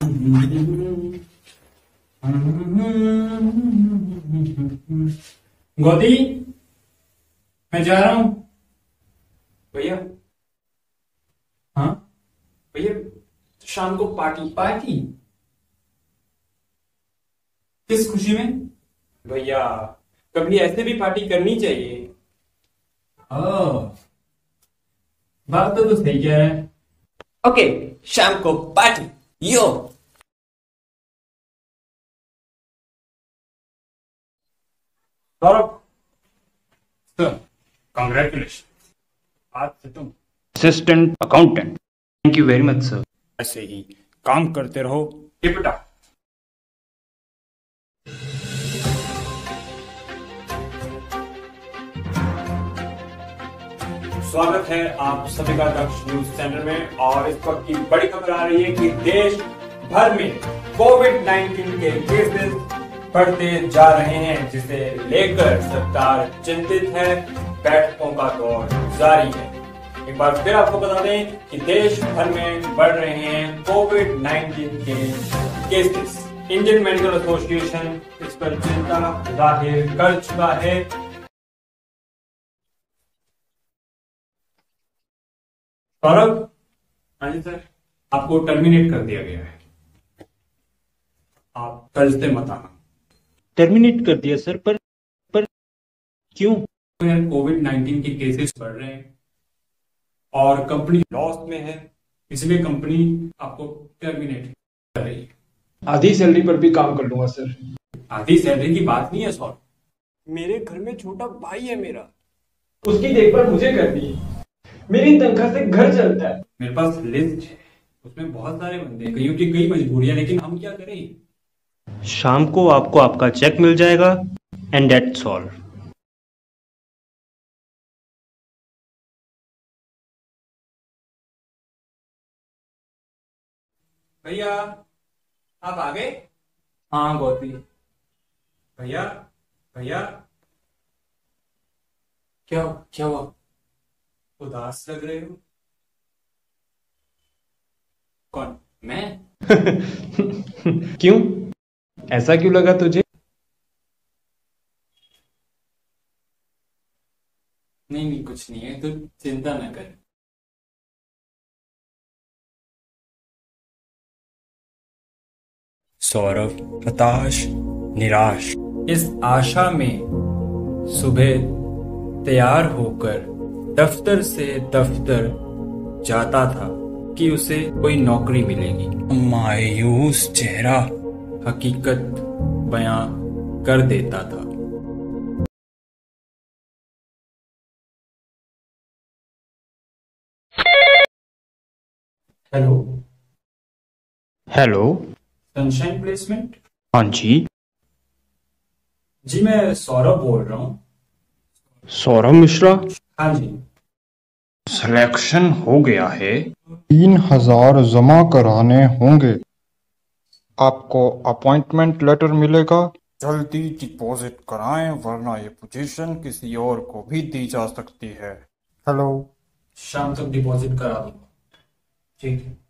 गोदी, मैं जा रहा हूं। भैया। हाँ भैया, शाम को पार्टी। पार्टी? किस खुशी में? भैया, कभी ऐसे भी पार्टी करनी चाहिए। ओह, बात तो सही कह रहा है। ओके, शाम को party. Yo. Saurabh sir, congratulation, आज से तुम assistant accountant. Thank you very much sir. ऐसे ही काम करते रहो। Keep it up. स्वागत है आप सभी का दक्ष न्यूज चैनल में। और इस वक्त की बड़ी खबर आ रही है कि देश भर में कोविड-19 के केसेस बढ़ते जा रहे हैं, जिसे लेकर सरकार चिंतित है। बैठकों का दौर जारी है। एक बार फिर आपको बता दें कि देश भर में बढ़ रहे हैं कोविड-19 के केसेस। इंडियन मेडिकल एसोसिएशन इस पर चिंता जाहिर कर चुका है। सौरभ। हाँ जी सर, आपको टर्मिनेट कर दिया गया है। आप कल से मत आना। टर्मिनेट कर दिया सर, पर क्यों? कोविड-19 के केसेस बढ़ रहे हैं और कंपनी लॉस में है, इसलिए कंपनी आपको टर्मिनेट कर रही है। आधी सैलरी पर भी काम कर लूंगा सर। आधी सैलरी की बात नहीं है सौरभ। मेरे घर में छोटा भाई है मेरा, उसकी देखभाल मुझे करनी है। मेरी तनख्वाह से घर चलता है। मेरे पास लिस्ट है, उसमें बहुत सारे बंदे हैं, कईयों की कई मजबूरियां, लेकिन हम क्या करें। शाम को आपको आपका चेक मिल जाएगा एंड दैट्स ऑल। भैया आप आ गए? हाँ गौती। भैया, भैया, क्या क्या हुआ? उदास लग रहे हो। कौन? मैं? क्यों? ऐसा क्यों लगा तुझे? नहीं नहीं, कुछ नहीं है, तू चिंता न कर। सौरभ हताश निराश इस आशा में सुबह तैयार होकर दफ्तर से दफ्तर जाता था कि उसे कोई नौकरी मिलेगी। मायूस चेहरा हकीकत बयां कर देता था। हेलो। हेलो। Sunshine placement? हाँ जी। जी मैं सौरभ बोल रहा हूँ। सौरभ मिश्रा। हाँ जी। सिलेक्शन हो गया है। 3,000 जमा कराने होंगे। आपको अपॉइंटमेंट लेटर मिलेगा। जल्दी डिपॉजिट कराएं, वरना ये पोजीशन किसी और को भी दी जा सकती है। हेलो। शाम तक डिपॉजिट करा दूंगा। ठीक है।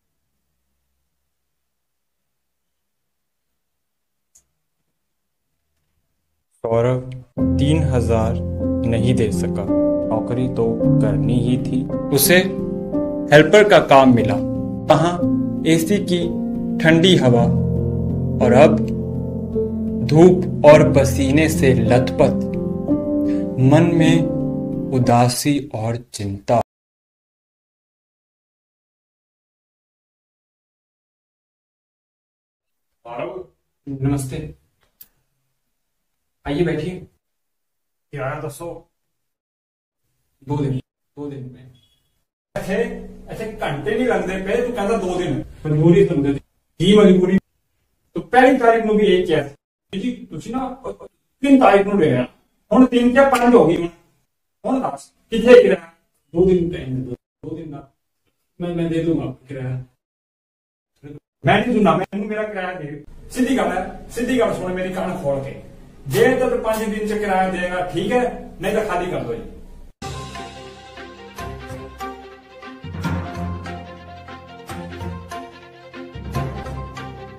सौरभ 3,000 नहीं दे सका। नौकरी तो करनी ही थी। उसे हेल्पर का काम मिला, वहां एसी की ठंडी हवा, और अब धूप और पसीने से लथपथ, मन में उदासी और चिंता। नमस्ते, आइए बैठिए। किराया दसो। 2 दिन में ऐसे ऐसे घंटे नहीं लगते पे। तू कहता 2 दिन मजबूरी समझ की मजबूरी। तो पहली तारीख ਨੂੰ भी यही किया जी, ਤੁਸੀਂ ਨਾ 3 तारीख ਨੂੰ ले आना। ਹੁਣ 3 ਜਾਂ 5 ਹੋ ਗਈ। ਹੁਣ ਦੱਸ ਕਿੱਥੇ ਕਿਰਾਇਆ? 2 दिन टाइम दे। 2 दिन ਦਾ मैं दे दूंगा किराया। मैं नहीं सुनना, मैनू मेरा किराया दे। सीधी गल है, सीधी गल सुन मेरी कान खोल के। जे तो 5 दिन च किराया देगा ठीक है, नहीं तो खाली कर दो जी।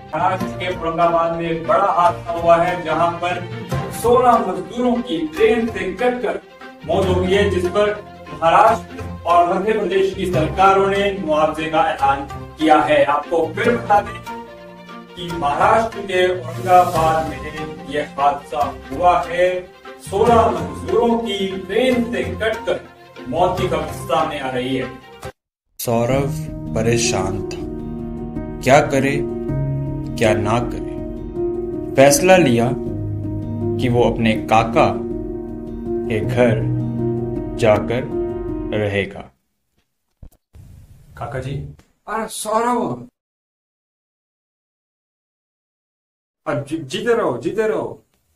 महाराष्ट्र के औरंगाबाद में एक बड़ा हादसा हुआ है जहां पर 16 मजदूरों की ट्रेन से कटकर मौत हो गई है, जिस पर महाराष्ट्र और मध्य प्रदेश की सरकारों ने मुआवजे का ऐलान किया है। आपको फिर बता दें कि महाराष्ट्र के औरंगाबाद में यह हादसा हुआ है। 16 मजदूरों की ट्रेन से कटकर मौत की खबर सामने आ रही है। सौरभ परेशान था, क्या करे क्या ना करे। फैसला लिया कि वो अपने काका के घर जाकर रहेगा। काका जी, अरे सौरभ, अब जीते रहो,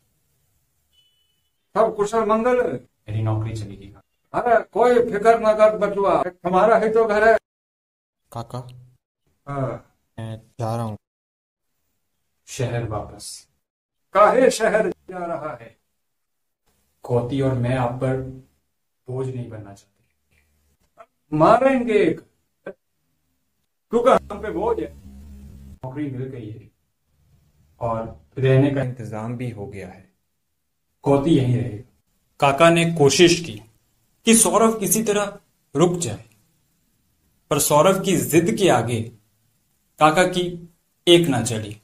सब कुशल मंगल। मेरी नौकरी चली गई। अरे कोई फिक्र न कर बचुआ, हमारा ही तो घर है। काका हाँ, मैं जा रहा हूँ शहर वापस। काहे शहर जा रहा है? खोती और मैं आप पर बोझ नहीं बनना चाहते। मारेंगे क्योंकि हम पे बोझ है। नौकरी मिल गई है और रहने का इंतजाम भी हो गया है। खोती यहीं रहेगा। काका ने कोशिश की कि सौरभ किसी तरह रुक जाए, पर सौरभ की जिद के आगे काका की एक ना चली।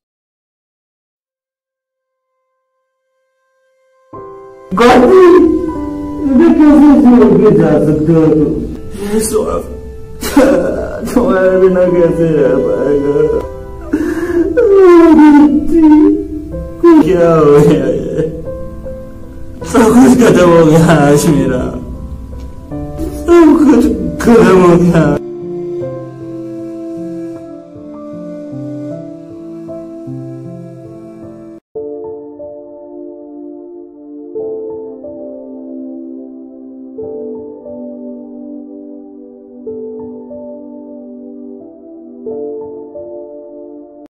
कैसे जा सकते हो तुम? सौरभ, तुम्हारे बिना कैसे रह पाएगा? क्या हो गया ये? सब कुछ खत्म हो गया आज मेरा, सब कुछ खत्म हो गया।